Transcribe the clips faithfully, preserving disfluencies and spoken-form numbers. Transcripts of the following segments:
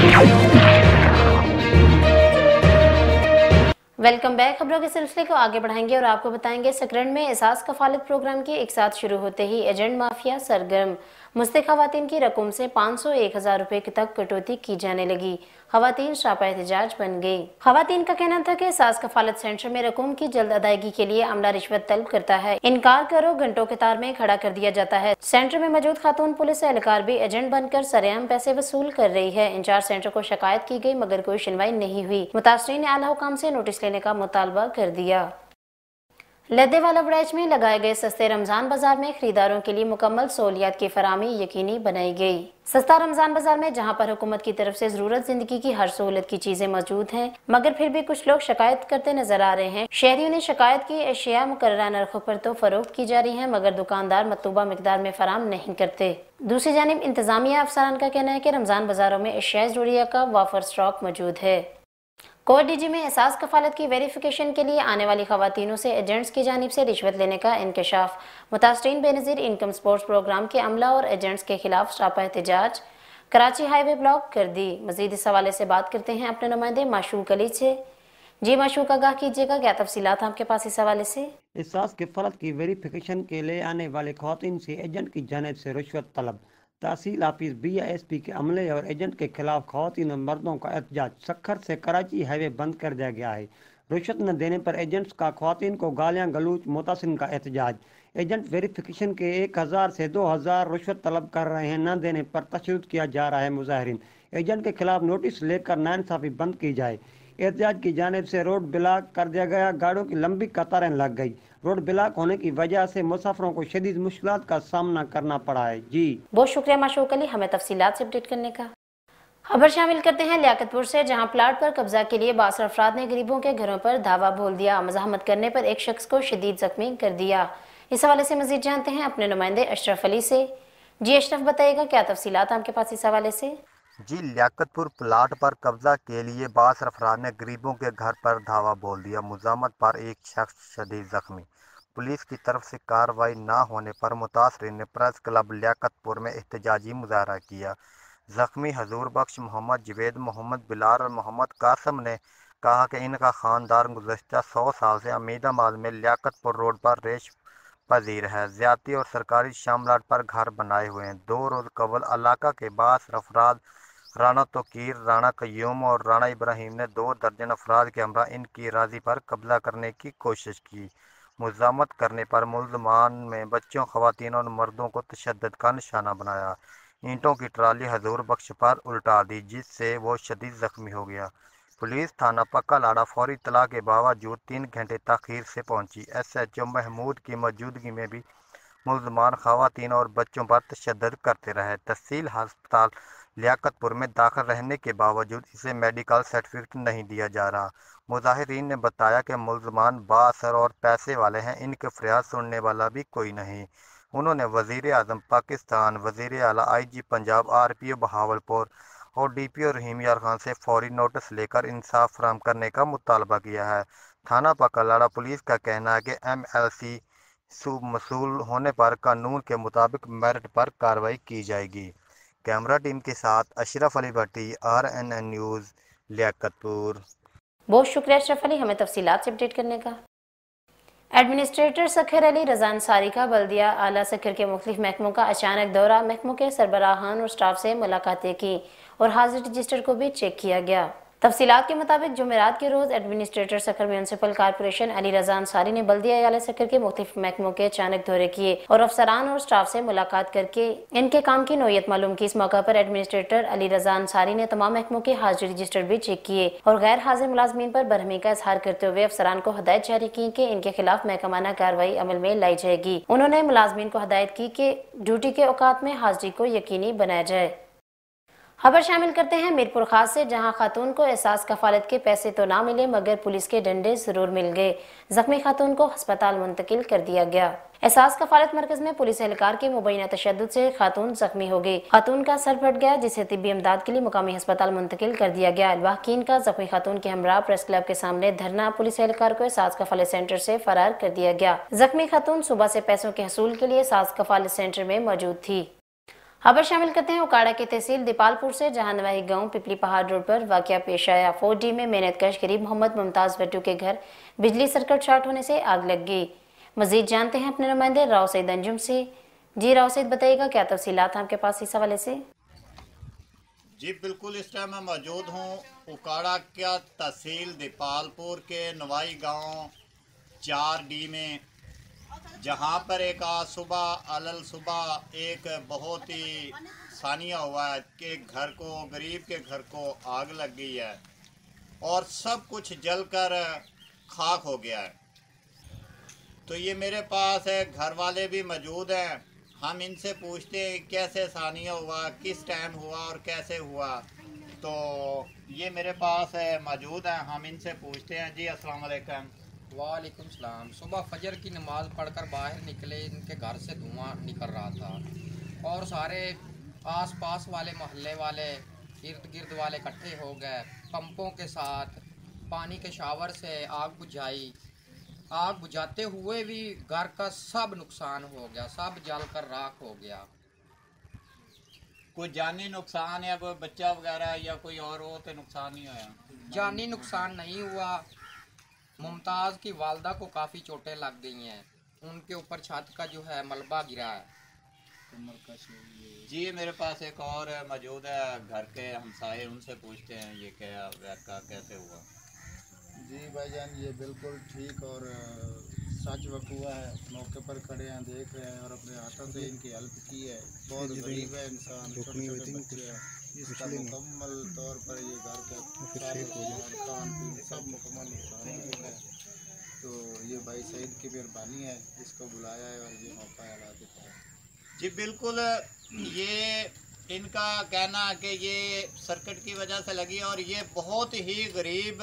Welcome back. खबरों के सिलसिले को आगे बढ़ाएंगे और आपको बताएंगे सकरन में एहसास कफालत प्रोग्राम की एक साथ शुरू होते ही एजेंट माफिया सरगर्म। मुस्तक खवातीन की रकम से पाँच सौ एक हजार रुपए तक कटौती की जाने लगी। खवातीन शापा एहतजाज बन गई। खवातीन का कहना था कि एहसास कफालत सेंटर में रकम की जल्द अदायगी के लिए अमला रिश्वत तलब करता है, इनकार करो घंटों कतार में खड़ा कर दिया जाता है। सेंटर में मौजूद खातून पुलिस एहलकार भी एजेंट बनकर सरेआम पैसे वसूल कर रही है। इंचार्ज सेंटर को शिकायत की गई मगर कोई सुनवाई नहीं हुई। मुतासरीन ने आला हुकाम से नोटिस लेने का मुतालबा कर दिया। लद्देवाला ब्रांच में लगाए गए सस्ते रमजान बाजार में खरीदारों के लिए मुकम्मल सहूलियात की फराहमी यकीनी बनाई गई। सस्ता रमजान बाजार में जहां पर हुकूमत की तरफ से जरूरत जिंदगी की हर सहूलत की चीजें मौजूद हैं, मगर फिर भी कुछ लोग शिकायत करते नजर आ रहे हैं। शहरियों ने शिकायत की अशिया मुकर्ररा नरखों पर तो फरोख्त की जा रही है मगर दुकानदार मतलूबा मिकदार में फराम नहीं करते। दूसरी जानिब इंतजामिया अफसरान का कहना है कि रमजान बाजारों में अशिया जरूरिया का वाफर स्टॉक मौजूद है। कोर्ट डीजी में एहसास कफालत की वेरिफिकेशन के लिए आने वाली खवातीनों से एजेंट्स की जानिब से रिश्वत लेने का इंकशाफ। मुतासरीन बेनज़ीर इनकम स्पोर्ट्स प्रोग्राम के अमला और एजेंट्स के खिलाफ शापा एहतजाज। कराची हाईवे ब्लॉक कर दी। मजीद इस हवाले से बात करते हैं अपने नुमाइंदे माशूक अली से। जी माशूक, आगाह कीजिएगा, क्या तफसीलात आपके पास इस हवाले से? एहसास कफालत की वेरिफिकेशन के लिए आने वाले खवातीन से एजेंट की जानिब से रिश्वत तलब। तहसील office B I S P के अमले और एजेंट के खिलाफ खवातीन और मर्दों का एहतजाज। सक्खर से कराची हाईवे बंद कर दिया गया है। रिश्वत न देने पर एजेंट्स का खवातीन को गालियां गलूच। मुतासिन का एहतजाज। एजेंट वेरिफिकेशन के एक हज़ार से दो हज़ार रिश्वत तलब कर रहे हैं, न देने पर तशद्दुद किया जा रहा है। मुजाहिरीन एजेंट के खिलाफ नोटिस लेकर नाइंसाफी बंद की जाए। एहतजाज की जानिब से रोड ब्लॉक कर दिया गया। गाड़ियों की लंबी कतारें लग गई। रोड ब्लॉक होने की वजह से मुसाफिरों को शदीद मुश्किलात का सामना करना पड़ा है। जी बहुत शुक्रिया माशूक अली, हमें तफसीलात से अपडेट करने का। खबर शामिल करते हैं लियाकतपुर से, जहां प्लाट पर कब्जा के लिए बासर अफराद ने गरीबों के घरों पर धावा बोल दिया। मज़ाहमत करने पर एक शख्स को शदीद जख्मी कर दिया। इस हवाले से मजीद जानते हैं अपने नुमाइंदे अशरफ अली से। जी अशरफ, बताइएगा क्या तफसीलात आपके पास इस हवाले से? जी, लियाकतपुर प्लाट पर कब्जा के लिए बासर अफराद ने गरीबों के घर पर धावा बोल दिया। मुजामत पर एक शख्स शदीद जख्मी। पुलिस की तरफ से कार्रवाई न होने पर मुतासरीन ने प्रेस क्लब लियाकतपुर में एहतजाजी मुजाहरा किया। जख्मी हजूर बख्श मोहम्मद, जवेद मोहम्मद, बिलाल और मोहम्मद कासम ने कहा कि इनका खानदान गुज़श्ता सौ साल से अमीदाबाद में लियाकतपुर रोड पर रेश पजीर है। ज्यादती और सरकारी शामलात पर घर बनाए हुए हैं। दो रोज कबल इलाका के बासर अफराद राना तोकीर, राना कयूम और राना इब्राहिम ने दो दर्जन अफराद के हमरा इनकी राजी पर कब्जा करने की कोशिश की। मुजामत करने पर मुल्ज़मान में बच्चों, खवातीन और मर्दों को तशद्दुद का निशाना बनाया। ईंटों की ट्राली हजूर बख्श पर उल्टा दी, जिससे वो शदीद जख्मी हो गया। पुलिस थाना पक्का लाड़ा फौरी इत्तला के बावजूद तीन घंटे तखीर से पहुंची। एस एच ओ महमूद की मौजूदगी में भी मुल्ज़मान खवातीन और बच्चों पर तशद्दुद करते रहे। तहसील अस्पताल लियाकतपुर में दाखिल रहने के बावजूद इसे मेडिकल सर्टिफिकेट नहीं दिया जा रहा। मुजाहिरीन ने बताया कि मुल्ज़मान बाअसर और पैसे वाले हैं, इनके फरियाद सुनने वाला भी कोई नहीं। उन्होंने वज़ीर आज़म पाकिस्तान, वज़ीर आला, I G Punjab, R P O Bahawalpur और डी पी ओ रहीम यार खान से फौरी नोटिस लेकर इंसाफ फराहम करने का मुतालबा किया है। थाना पकलाड़ा पुलिस का कहना है कि एम एल सी मसूल होने पर कानून के मुताबिक मेरिट पर कार्रवाई की जाएगी। कैमरा टीम के साथ Ashraf Ali Bhatti, R N N news, Liaquatpur. बहुत शुक्रिया अशरफ अली, हमें तफसीलात से अपडेट करने का। एडमिनिस्ट्रेटर सखर अली रज़ा अंसारी का बल्दिया आला सखर के मुख्तलिफ महकमों का अचानक दौरा। महकमों के सरबराहान और स्टाफ से मुलाकातें की और हाजिर रजिस्टर को भी चेक किया गया। तफसीलात के मुताबिक जुमेरात के रोज administrator Sukkur municipal corporation Ali Raza Ansari ने बल्दिया आला सखर के मुख्तलिफ महकमों के अचानक दौरे किए और अफसरान और स्टाफ से मुलाकात करके इनके काम की नौयत मालूम की। इस मौका पर एडमिनिस्ट्रेटर अली रज़ा अंसारी ने तमाम महकमों के हाजिर रजिस्टर भी चेक किए और गैर हाजिर मुलाजमीन पर बरहमी का इजहार करते हुए अफसरान को हदायत जारी की कि इनके खिलाफ महकमाना कार्रवाई अमल में लाई जाएगी। उन्होंने मुलाजमीन को हदायत की कि ड्यूटी के औकात में हाजिरी को यकीनी बनाया जाए। खबर शामिल करते हैं मीरपुर खास से, जहां खातून को एहसास कफालत के पैसे तो ना मिले मगर पुलिस के डंडे जरूर मिल गए। जख्मी खातून को अस्पताल मुंतकिल कर दिया गया। एहसास कफालत मरकज में पुलिस एहलकार के मुबैना तशद्दुद से खातून जख्मी हो गई। खातून का सर फट गया, जिसे तिब्बी इमदाद के लिए मुकामी अस्पताल मुंतकिल कर दिया गया। वाकिन का जख्मी खातून के हमरा प्रेस क्लब के सामने धरना पुलिस एहलकार को एहसास कफालत सेंटर से फरार कर दिया गया। जख्मी खातून सुबह से पैसों के हसूल के लिए एहसास कफालत सेंटर में मौजूद थी। खबर शामिल करते हैं उकाड़ा की तहसील दीपालपुर से, जहां नवाही गांव पिपली पहाड़ रोड पर वाकया पेश आया। फोर डी में मेहनतकश गरीब मोहम्मद मुमताज भट्टू के घर बिजली सर्किट शॉर्ट होने से आग लग गई। मजीद जानते हैं अपने नुमाइंदे राव सईद अंजुम से। जी राव सईद, बताइएगा क्या तफसीलात हैं आपके पास इस हवाले से? जी बिल्कुल, इस टाइम मैं मौजूद हूँ उकाड़ा का तहसील दीपालपुर के नवाई गांव चार डी में, जहां पर एक आज सुबह अलल सुबह एक बहुत ही सानिया हुआ है कि घर को गरीब के घर को आग लग गई है और सब कुछ जलकर खाक हो गया है। तो ये मेरे पास है, घर वाले भी मौजूद हैं, हम इनसे पूछते हैं कैसे सानिया हुआ, किस टाइम हुआ और कैसे हुआ। तो ये मेरे पास है मौजूद हैं, हम इनसे पूछते हैं। जी अस्सलाम वालेकुम। वालेकुम सलाम। सुबह फजर की नमाज़ पढ़कर बाहर निकले, इनके घर से धुआं निकल रहा था और सारे आसपास वाले मोहल्ले वाले इर्द गिर्द वाले इकट्ठे हो गए, पंपों के साथ पानी के शावर से आग बुझाई। आग बुझाते हुए भी घर का सब नुकसान हो गया, सब जलकर राख हो गया। कोई जानी नुकसान या कोई बच्चा वगैरह या कोई और हो तो नुकसान नहीं होया? जानी नुकसान नहीं हुआ। मुमताज़ की वालदा को काफ़ी चोटें लग गई हैं, उनके ऊपर छत का जो है मलबा गिरा है। जी मेरे पास एक और मौजूद है, घर के हमसाए, उनसे पूछते हैं ये क्या वाक़या कैसे हुआ। जी भाईजान, ये बिल्कुल ठीक और सच वक़ुआ है। मौके पर खड़े हैं, देख रहे हैं और अपने हाथों से इनकी हेल्प की है। बहुत गरीब है इंसान, छोटे छोटे बच्चे हैं, इसका मुकम्मल तौर पर ये घर का खान पीन सब मुकम्मल नुकसान हो गया है। तो ये भाई सईद की मेहरबानी है, इसको बुलाया है और ये मौका अला देता है। जी बिल्कुल, ये इनका कहना कि ये सर्किट की वजह से लगी और ये बहुत ही गरीब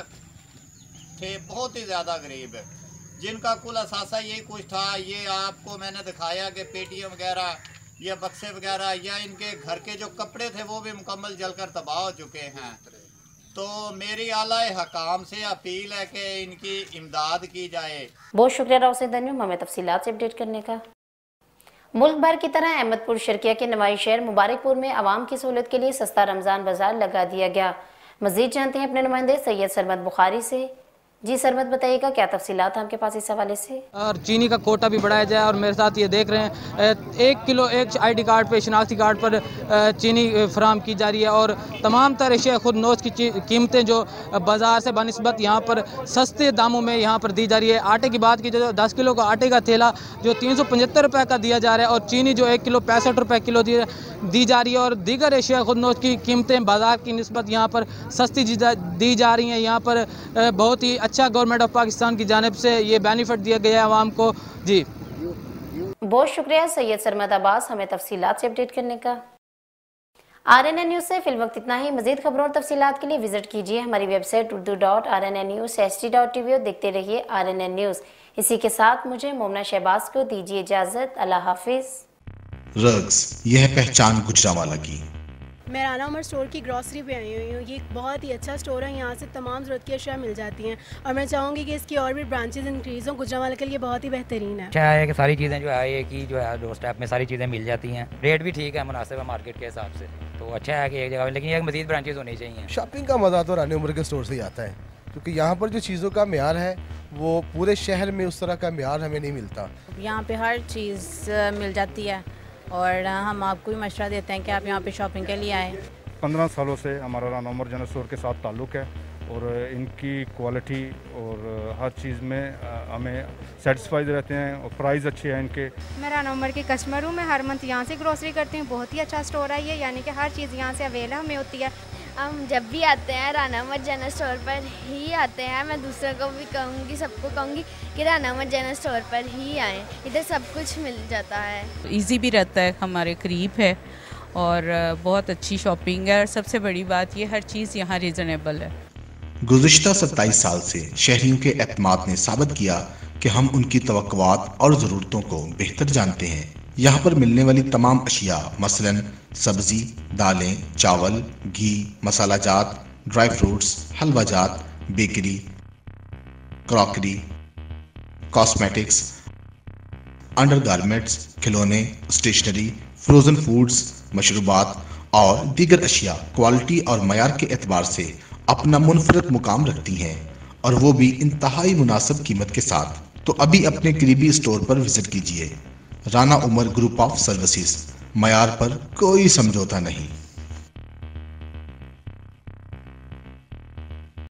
थे, बहुत ही ज़्यादा गरीब, जिनका कुल असासा यही कुछ था। ये आपको मैंने दिखाया कि पेटियाँ वगैरह या बक्से वगैरह या इनके घर के जो कपड़े थे वो भी मुकम्मल जलकर तबाह हो चुके हैं। तो मेरी आला हकाम से अपील है कि इनकी इमदाद की जाए। बहुत शुक्रिया राव सईद अंजुम हमें तफसीलात से अपडेट करने का। मुल्क भर की तरह अहमदपुर शर्किया के नवाई शहर मुबारकपुर में आवाम की सहूलत के लिए सस्ता रमज़ान बाजार लगा दिया गया। मज़ीद जानते हैं अपने नुमाइंदे सैयद सरमद बुखारी से। जी सरमद, बताइएगा क्या तफसीलात हैं आपके पास इस हवाले से? और चीनी का कोटा भी बढ़ाया जाए और मेरे साथ ये देख रहे हैं एक किलो एक आईडी कार्ड पे, शनाख्ती कार्ड पर चीनी फराम की जा रही है और तमाम तरह अशिया खुद नोश की कीमतें जो बाज़ार से बनिस्बत यहाँ पर सस्ते दामों में यहाँ पर दी जा रही है। आटे की बात की जो दस किलो का आटे का थैला जो तीन सौ पचहत्तर रुपये का दिया जा रहा है और चीनी जो एक किलो पैंसठ रुपये किलो दी, दी जा रही है और दीगर अशिया खुद नोश की कीमतें बाज़ार की निस्बत यहाँ पर सस्ती दी जा रही हैं। यहाँ पर बहुत ही अच्छा गवर्नमेंट ऑफ पाकिस्तान की जानिब से ये बेनिफिट दिया गया है आवाम को। जी बहुत शुक्रिया सैयद सरमद अब्बास हमें तफसीलात से अपडेट करने का। आर एन एन न्यूज़ से फिल वक्त इतना ही। मजीद खबरों और तफसीलात के लिए विजिट कीजिए हमारी website Urdu dot R N N news H D dot T V और देखते रहिए आर एन एन न्यूज़। इसी के साथ मुझे मोमना शहबाज को दीजिए इजाज़त। अल्लाह हाफिज़। रग्स, यह पहचान गुजरांवाला की। मैं राना उमर स्टोर की ग्रॉसरी पे आई हुई हूँ। ये एक बहुत ही अच्छा स्टोर है, यहाँ से तमाम ज़रूरत की अशिया मिल जाती हैं और मैं चाहूँगी कि इसकी और भी ब्रांचेज इंक्रीज़ हों। गुजरांवाला के लिए बहुत ही बेहतरीन है। अच्छा है कि सारी चीज़ें जो है ये की जो है डोर स्टेप में सारी चीज़ें मिल जाती हैं, रेट भी ठीक है, मुनासिब है मार्केट के हिसाब से। तो अच्छा है कि एक जगह, लेकिन एक मज़ीद ब्रांचेज होनी चाहिए। शॉपिंग का मज़ा तो राना उमर के स्टोर से ही आता है, क्योंकि यहाँ पर जो चीज़ों का म्यार है वो पूरे शहर में उस तरह का म्यार हमें नहीं मिलता। यहाँ पे हर चीज़ मिल जाती है और हम आपको भी मशवरा देते हैं कि आप यहाँ पे शॉपिंग के लिए आएँ। पंद्रह सालों से हमारा राना उमर जनरल स्टोर के साथ ताल्लुक़ है और इनकी क्वालिटी और हर चीज़ में हमें सेटिस्फाइड रहते हैं और प्राइस अच्छे हैं इनके। मैं राना उमर की कस्टमर हूँ, मैं हर मंथ यहाँ से ग्रोसरी करती हूँ। बहुत ही अच्छा स्टोर है ये, यानी कि हर चीज़ यहाँ से अवेलेबल हमें होती है। हम जब भी आते हैं राना उमर जनरल स्टोर पर ही आते हैं। मैं दूसरों को भी कहूँगी, सबको कहूँगी कि राना उमर जनरल स्टोर पर ही आएँ, इधर सब कुछ मिल जाता है। ईजी भी रहता है, हमारे करीब है और बहुत अच्छी शॉपिंग है और सबसे बड़ी बात ये हर चीज़ यहाँ रीज़नेबल है। गुज़िश्ता सत्ताईस साल से शहरियों के एतमाद ने साबित किया कि हम उनकी तवक्कुआत और ज़रूरतों को बेहतर जानते हैं। यहाँ पर मिलने वाली तमाम अशिया मसलन सब्ज़ी, दालें, चावल, घी, मसाला जात, ड्राई फ्रूट्स, हलवा जात, bakery, crockery, cosmetics, undergarments, खिलौने, स्टेशनरी, फ्रोजन फूड्स, मशरूबात और दीगर अशिया क्वालिटी और मयार के एतबार से अपना मुनफरद मुकाम रखती हैं, और वो भी इंतहाई मुनासिब कीमत के साथ। तो अभी अपने करीबी स्टोर पर विजिट कीजिए। Rana Umar group of services, मयार पर कोई समझौता नहीं।